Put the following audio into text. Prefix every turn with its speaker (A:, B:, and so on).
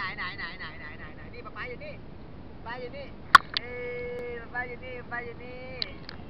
A: นี่ป๊าป๊าอยู่นี่ป๊าอยู่นี่เอ้ยป๊าป๊าอยู่นี่ป๊าอยู่นี่